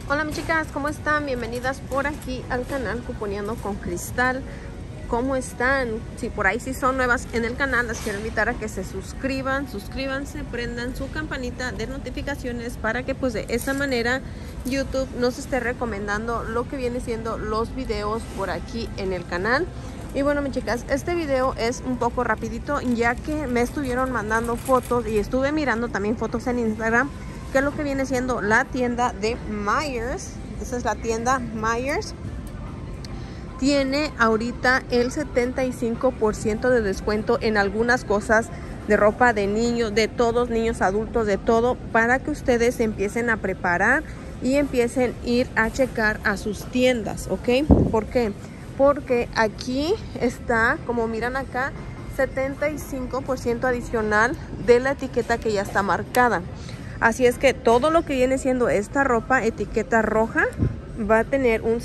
Hola mis chicas, ¿cómo están? Bienvenidas por aquí al canal Cuponeando con Cristal. ¿Cómo están? Si por ahí sí son nuevas en el canal, las quiero invitar a que se suscríbanse, prendan su campanita de notificaciones para que pues de esa manera YouTube nos esté recomendando lo que viene siendo los videos por aquí en el canal. Y bueno mis chicas, este video es un poco rapidito ya que me estuvieron mandando fotos y estuve mirando también fotos en Instagram, que es lo que viene siendo la tienda de Myers. Esa es la tienda Myers. Tiene ahorita el 75% de descuento en algunas cosas de ropa de niños, de todos, niños, adultos, de todo, para que ustedes empiecen a preparar y empiecen a ir a checar a sus tiendas, ¿ok? ¿Por qué? Porque aquí está, como miran acá, 75% adicional de la etiqueta que ya está marcada. Así es que todo lo que viene siendo esta ropa, etiqueta roja, va a tener un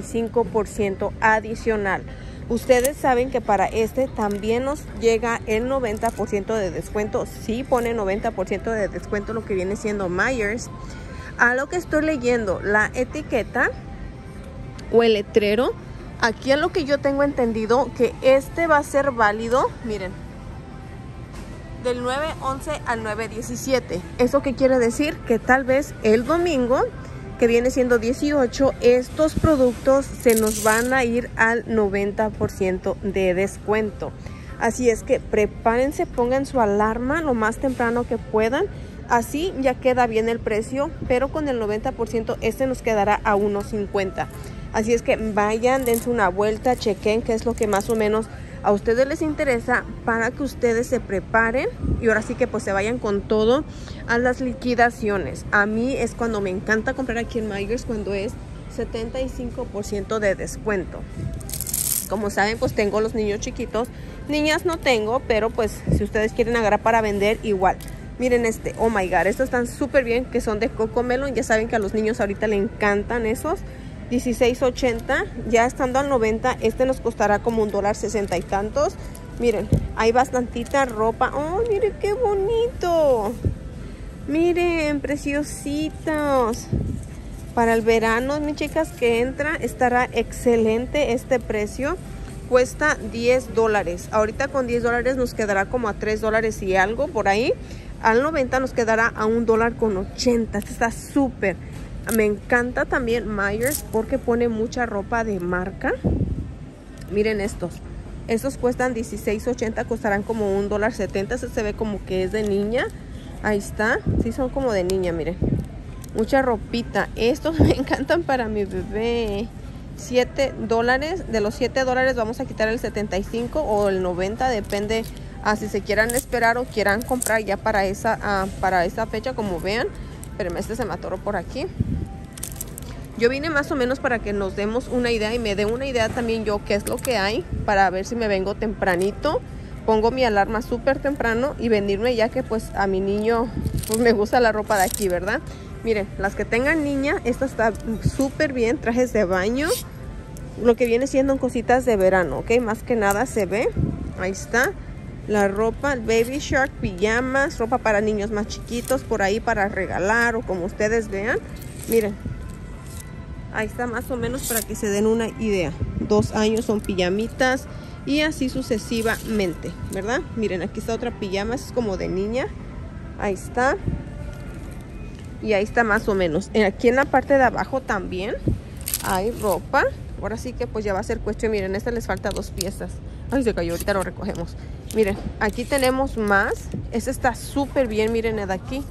75% adicional. Ustedes saben que para este también nos llega el 90% de descuento. Sí pone 90% de descuento lo que viene siendo Myers. A lo que estoy leyendo, la etiqueta o el letrero, aquí a lo que yo tengo entendido que este va a ser válido, miren, del 9/11 al 9/17. ¿Eso qué quiere decir? Que tal vez el domingo, que viene siendo 18, estos productos se nos van a ir al 90% de descuento. Así es que prepárense, pongan su alarma lo más temprano que puedan. Así ya queda bien el precio, pero con el 90% este nos quedará a 1.50. Así es que vayan, dense una vuelta, chequen qué es lo que más o menos a ustedes les interesa para que ustedes se preparen y ahora sí que pues se vayan con todo a las liquidaciones. A mí es cuando me encanta comprar aquí en Myers, cuando es 75% de descuento. Como saben, pues tengo los niños chiquitos, niñas no tengo, pero pues si ustedes quieren agarrar para vender, igual. Miren este, oh my god, estos están súper bien, que son de Cocomelon. Ya saben que a los niños ahorita le encantan esos. $16.80, ya estando al 90, este nos costará como $1.60 y tantos. Miren, hay bastantita ropa. Oh, miren qué bonito. Miren, preciositos. Para el verano, mis chicas, que entra, estará excelente este precio. Cuesta $10. Ahorita con $10 nos quedará como a $3 y algo por ahí. Al 90 nos quedará a $1.80. Este está súper. Me encanta también Myers porque pone mucha ropa de marca. Miren estos. Estos cuestan $16.80, costarán como $1.70. Este se ve como que es de niña. Ahí está. Sí, son como de niña, miren. Mucha ropita. Estos me encantan para mi bebé. $7. De los $7 vamos a quitar el 75 o el 90, depende a si se quieran esperar o quieran comprar ya para esa fecha, como vean. Pero este se me atoró por aquí. Yo vine más o menos para que nos demos una idea y me dé una idea también yo qué es lo que hay, para ver si me vengo tempranito. Pongo mi alarma súper temprano y venirme, ya que pues a mi niño pues me gusta la ropa de aquí, ¿verdad? Miren, las que tengan niña, esta está súper bien, trajes de baño, lo que viene siendo cositas de verano, ¿ok? Más que nada se ve, ahí está. La ropa, Baby Shark, pijamas, ropa para niños más chiquitos, por ahí para regalar o como ustedes vean. Miren, ahí está más o menos para que se den una idea. 2 años son pijamitas y así sucesivamente, ¿verdad? Miren, aquí está otra pijama, es como de niña. Ahí está. Y ahí está más o menos. Aquí en la parte de abajo también hay ropa. Ahora sí que pues ya va a ser cuestión. Miren, esta les falta 2 piezas. Ay, se cayó, ahorita lo recogemos. Miren, aquí tenemos más. Este está súper bien, miren el de aquí.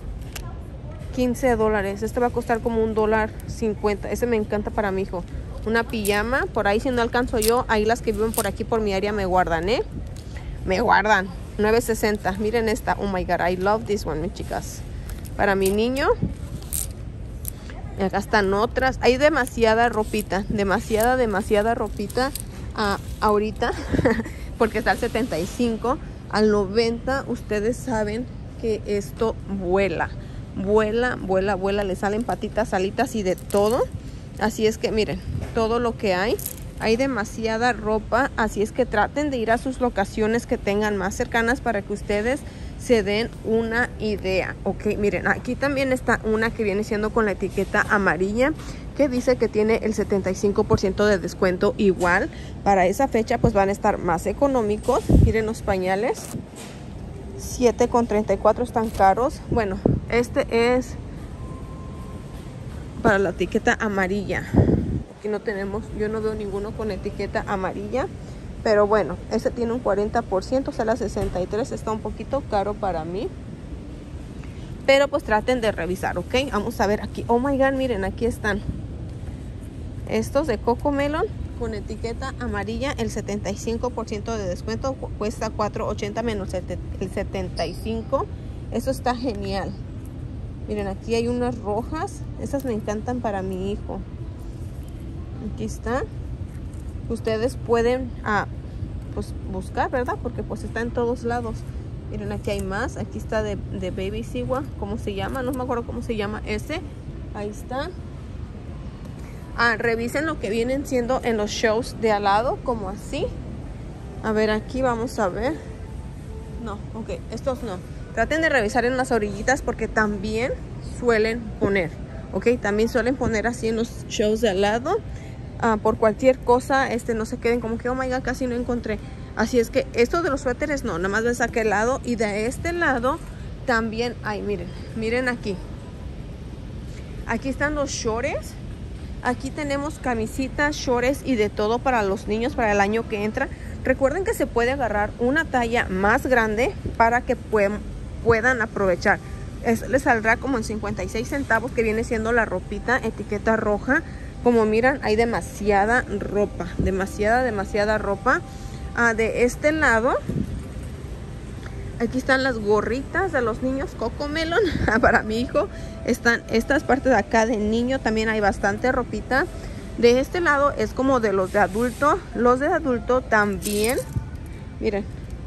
$15. Este va a costar como $1.50. Este me encanta para mi hijo. Una pijama, por ahí si no alcanzo yo, ahí las que viven por aquí por mi área me guardan, ¿eh? Me guardan. $9.60. Miren esta. Oh my god, I love this one, mis chicas. Para mi niño. Y acá están otras. Hay demasiada ropita. Demasiada ropita. Ahorita. Porque está al 75. Al 90. Ustedes saben que esto vuela. Vuela. Le salen patitas, alitas y de todo. Así es que miren. Todo lo que hay. Hay demasiada ropa. Así es que traten de ir a sus locaciones que tengan más cercanas para que ustedes se den una idea. Ok, miren, aquí también está una que viene siendo con la etiqueta amarilla, que dice que tiene el 75% de descuento. Igual para esa fecha pues van a estar más económicos. Miren los pañales, $7.34, están caros. Bueno, este es para la etiqueta amarilla. Aquí no tenemos, yo no veo ninguno con etiqueta amarilla, pero bueno, este tiene un 40%, sale a $63, está un poquito caro para mí, pero pues traten de revisar. Ok, vamos a ver aquí. Oh my god, miren, aquí están estos de CoComelon con etiqueta amarilla, el 75% de descuento, cuesta $4.80 menos el 75. Eso está genial. Miren, aquí hay unas rojas, estas me encantan para mi hijo. Aquí está. Ustedes pueden pues buscar, ¿verdad? Porque pues está en todos lados. Miren, aquí hay más. Aquí está de Baby Siwa. ¿Cómo se llama? No me acuerdo cómo se llama ese. Ahí está. Revisen lo que vienen siendo en los shows de al lado, como así. A ver, aquí vamos a ver. No, ok, estos no. Traten de revisar en las orillitas porque también suelen poner. Ok, también suelen poner así en los shows de al lado. Por cualquier cosa, no se queden como que, oh my god, casi no encontré. Así es que esto de los suéteres no, nada más ves a aquel lado. Y de este lado también hay, miren aquí. Aquí están los shorts. Aquí tenemos camisitas, shorts y de todo para los niños para el año que entra. Recuerden que se puede agarrar una talla más grande para que puedan aprovechar. Les saldrá como en 56 centavos, que viene siendo la ropita, etiqueta roja. Como miran, hay demasiada ropa, demasiada ropa. De este lado, aquí están las gorritas de los niños CoComelon para mi hijo. Están estas partes de acá de niño, también hay bastante ropita. De este lado es como de los de adulto. Los de adulto también, miren,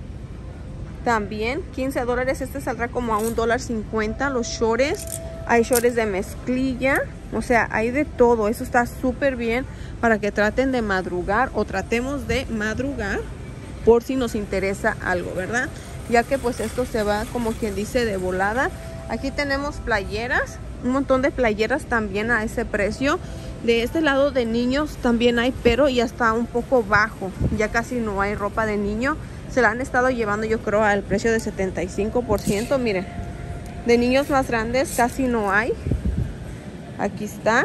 también $15. Este saldrá como a $1.50. Los shorts, hay shorts de mezclilla, o sea, hay de todo. Eso está súper bien para que traten de madrugar o tratemos de madrugar por si nos interesa algo, ¿verdad? Ya que pues esto se va, como quien dice, de volada. Aquí tenemos playeras, un montón de playeras también a ese precio. De este lado de niños también hay, pero ya está un poco bajo. Ya casi no hay ropa de niño. Se la han estado llevando, yo creo, al precio de 75%. Miren, de niños más grandes casi no hay. Aquí está.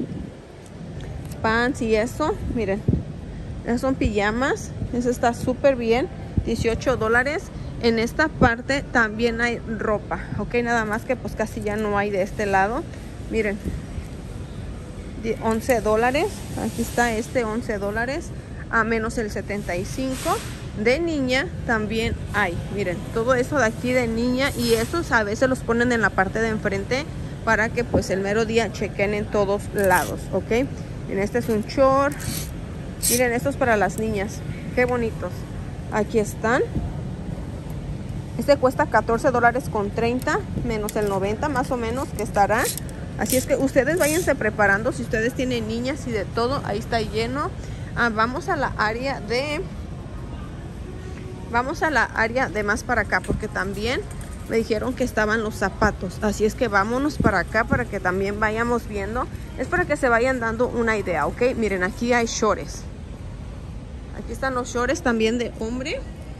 Pants y eso, miren. Esas son pijamas. Eso está súper bien. $18. En esta parte también hay ropa. Ok, nada más que pues casi ya no hay de este lado. Miren. $11. Aquí está $11. A menos el 75. De niña también hay. Miren, todo eso de aquí de niña. Y esos a veces los ponen en la parte de enfrente para que pues el mero día chequen en todos lados. Ok. En este es un short. Miren, estos para las niñas. Qué bonitos. Aquí están. Este cuesta $14.30 menos el 90 más o menos que estará. Así es que ustedes váyanse preparando. Si ustedes tienen niñas y de todo, ahí está lleno. Vamos a la área de más para acá, porque también me dijeron que estaban los zapatos. Así es que vámonos para acá para que también vayamos viendo. Es para que se vayan dando una idea, ¿ok? Miren, aquí hay shorts. Aquí están los shorts también de hombre,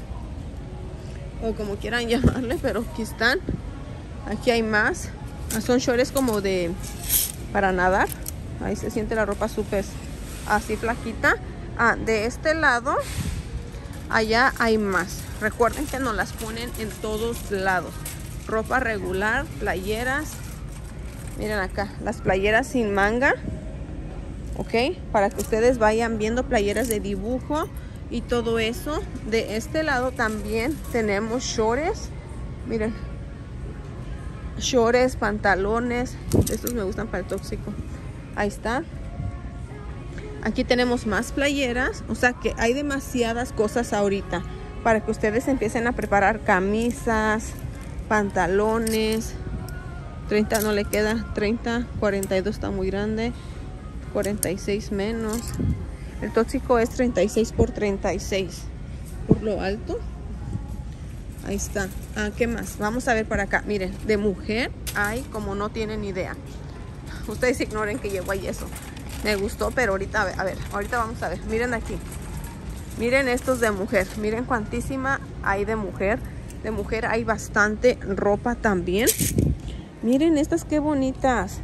o como quieran llamarle, pero aquí están. Aquí hay más. Son shorts como para nadar. Ahí se siente la ropa súper así flaquita. De este lado, allá hay más. Recuerden que nos las ponen en todos lados. Ropa regular, playeras. Miren acá, las playeras sin manga. Ok, para que ustedes vayan viendo playeras de dibujo y todo eso. De este lado también tenemos shorts. Miren, shorts, pantalones. Estos me gustan para el tóxico. Ahí está. Aquí tenemos más playeras. O sea que hay demasiadas cosas ahorita para que ustedes empiecen a preparar camisas, pantalones. 30 no le queda, 30, 42 está muy grande, 46 menos. El tóxico es 36 por 36 por lo alto. Ahí está. ¿Qué más? Vamos a ver para acá. Miren, de mujer hay como no tienen idea. Ustedes ignoren que llevo ahí eso. Me gustó, pero ahorita, a ver, ahorita vamos a ver. Miren aquí. Miren estos de mujer. Miren cuantísima hay de mujer. De mujer hay bastante ropa también. Miren estas qué bonitas.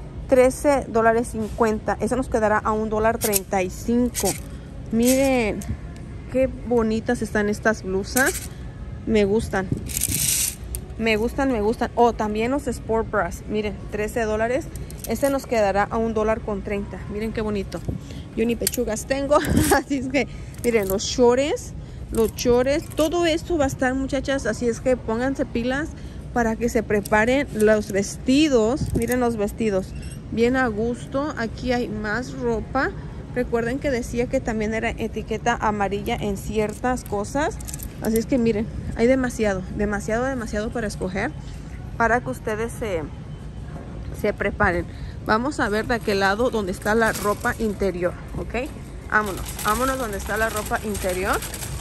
$13.50. Eso nos quedará a $1.35. Miren qué bonitas están estas blusas. Me gustan. Me gustan, me gustan. Oh, también los Sport Bras. Miren, $13. Este nos quedará a $1.30. Miren qué bonito. Yo ni pechugas tengo. Así es que, miren, los shorts. Todo esto va a estar, muchachas. Así es que pónganse pilas para que se preparen los vestidos. Miren los vestidos. Bien a gusto. Aquí hay más ropa. Recuerden que decía que también era etiqueta amarilla en ciertas cosas. Así es que miren, hay demasiado para escoger para que ustedes se preparen. Vamos a ver de aquel lado donde está la ropa interior, ¿ok? Vámonos donde está la ropa interior.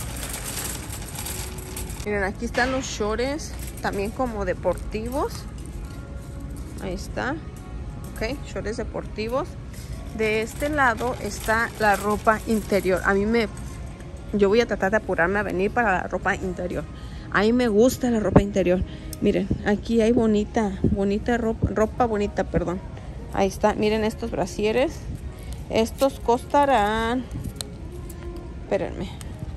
Miren, aquí están los shorts, también como deportivos. Ahí está, ok, shorts deportivos. De este lado está la ropa interior. Yo voy a tratar de apurarme a venir para la ropa interior. A mí me gusta la ropa interior. Miren, aquí hay ropa bonita, perdón. Ahí está, miren estos brasieres. Estos costarán, espérenme,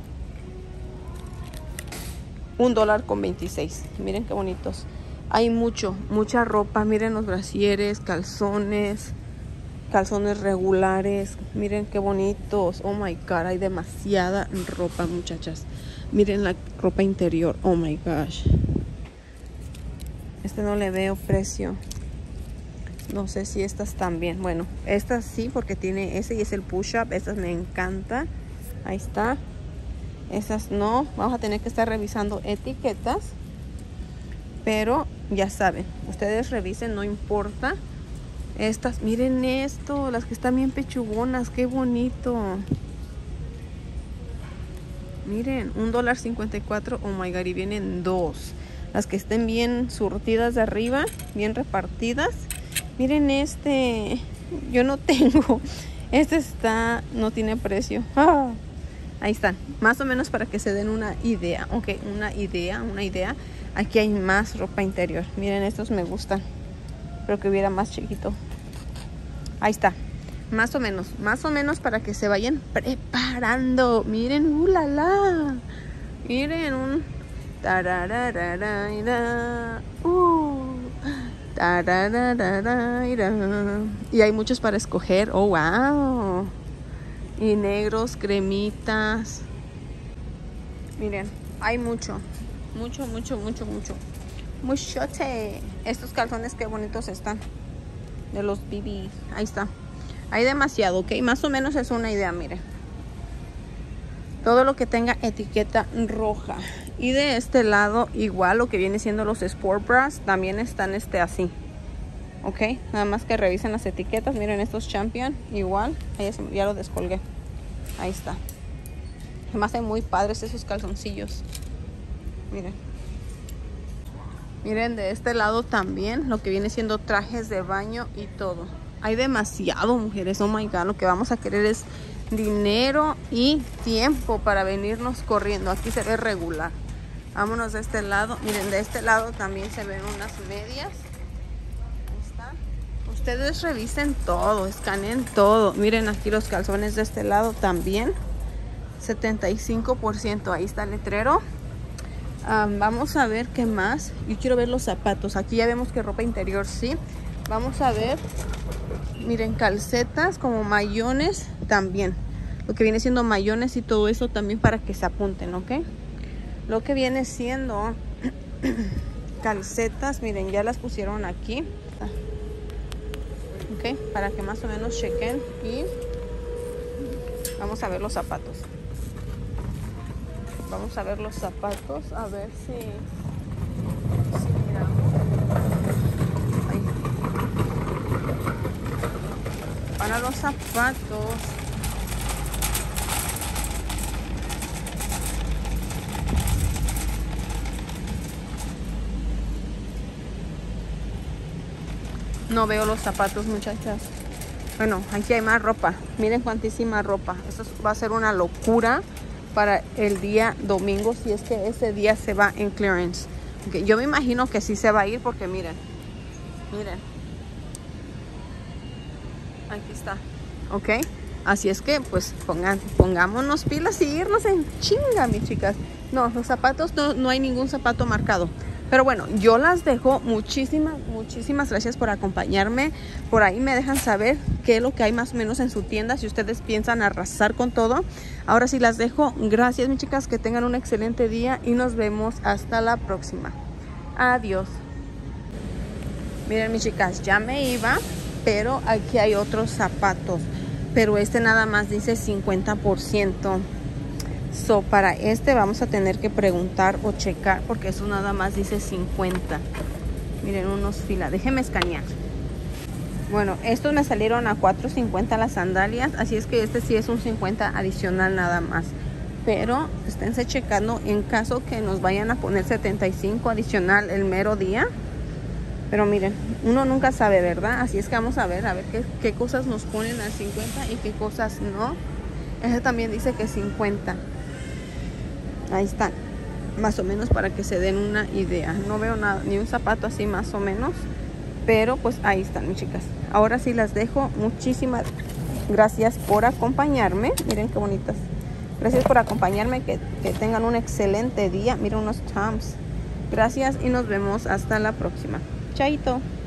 $1.26. Miren qué bonitos. Hay mucha ropa. Miren los brasieres, calzones regulares. Miren qué bonitos. Oh my god, hay demasiada ropa, muchachas. Miren la ropa interior. Oh my gosh. Este no le veo precio. No sé si estas también. Bueno, estas sí, porque tiene ese y es el push-up. Estas me encantan. Ahí está. Esas no. Vamos a tener que estar revisando etiquetas. Pero ya saben, ustedes revisen, no importa. Estas, miren esto, las que están bien pechugonas, qué bonito. Miren, $1.54. Oh my god, y vienen dos. Las que estén bien surtidas de arriba, bien repartidas. Miren este, yo no tengo. Este no tiene precio. Ahí están, más o menos para que se den una idea. Ok, una idea. Aquí hay más ropa interior. Miren, estos me gustan. Creo que hubiera más chiquito. Ahí está. Más o menos para que se vayan preparando. Miren, la. Miren, un y hay muchos para escoger. Oh, wow. Y negros, cremitas. Miren, hay mucho. Muchote. Estos calzones qué bonitos están. De los BB. Ahí está. Hay demasiado, ok. Más o menos es una idea, miren. Todo lo que tenga etiqueta roja. Y de este lado, igual lo que viene siendo los Sport Bras, también están así. Ok. Nada más que revisen las etiquetas. Miren estos Champion. Igual. Ahí ya lo descolgué. Ahí está. Se me hacen muy padres esos calzoncillos. Miren. Miren de este lado también lo que viene siendo trajes de baño y todo. Hay demasiado, mujeres. Oh my god, lo que vamos a querer es dinero y tiempo para venirnos corriendo. Aquí se ve regular. Vámonos de este lado. Miren, de este lado también se ven unas medias. Ahí está. Ustedes revisen todo, escaneen todo. Miren aquí los calzones de este lado también. 75%. Ahí está el letrero. Vamos a ver qué más. Yo quiero ver los zapatos. Aquí ya vemos que ropa interior sí. Vamos a ver. Miren, calcetas como mayones también. Lo que viene siendo mayones y todo eso también para que se apunten, ¿ok? Lo que viene siendo calcetas, miren, ya las pusieron aquí. Ok, para que más o menos chequen. Y vamos a ver los zapatos. Vamos a ver los zapatos, a ver si miramos. Ahí. Para los zapatos. No veo los zapatos, muchachas. Bueno, aquí hay más ropa. Miren cuantísima ropa. Esto va a ser una locura para el día domingo, si es que ese día se va en clearance. Okay, yo me imagino que sí se va a ir porque miren. Miren. Aquí está. Ok. Así es que pues pongámonos pilas y irnos en chinga, mis chicas. No, los zapatos no hay ningún zapato marcado. Pero bueno, yo las dejo. Muchísimas gracias por acompañarme. Por ahí me dejan saber qué es lo que hay más o menos en su tienda, si ustedes piensan arrasar con todo. Ahora sí las dejo. Gracias, mis chicas, que tengan un excelente día y nos vemos hasta la próxima. Adiós. Miren, mis chicas, ya me iba, pero aquí hay otros zapatos. Pero este nada más dice 50%. So, para este vamos a tener que preguntar o checar porque eso nada más dice 50. Miren, unos filas. Déjenme escanear. Bueno, estos me salieron a $4.50 las sandalias. Así es que este sí es un 50 adicional nada más. Pero esténse checando en caso que nos vayan a poner 75 adicional el mero día. Pero miren, uno nunca sabe, ¿verdad? Así es que vamos a ver qué cosas nos ponen al 50 y qué cosas no. Ese también dice que 50. Ahí están, más o menos para que se den una idea. No veo nada, ni un zapato así más o menos. Pero pues ahí están, mis chicas. Ahora sí las dejo. Muchísimas gracias por acompañarme. Miren qué bonitas. Gracias por acompañarme. Que tengan un excelente día. Miren unos Toms. Gracias y nos vemos hasta la próxima. Chaito.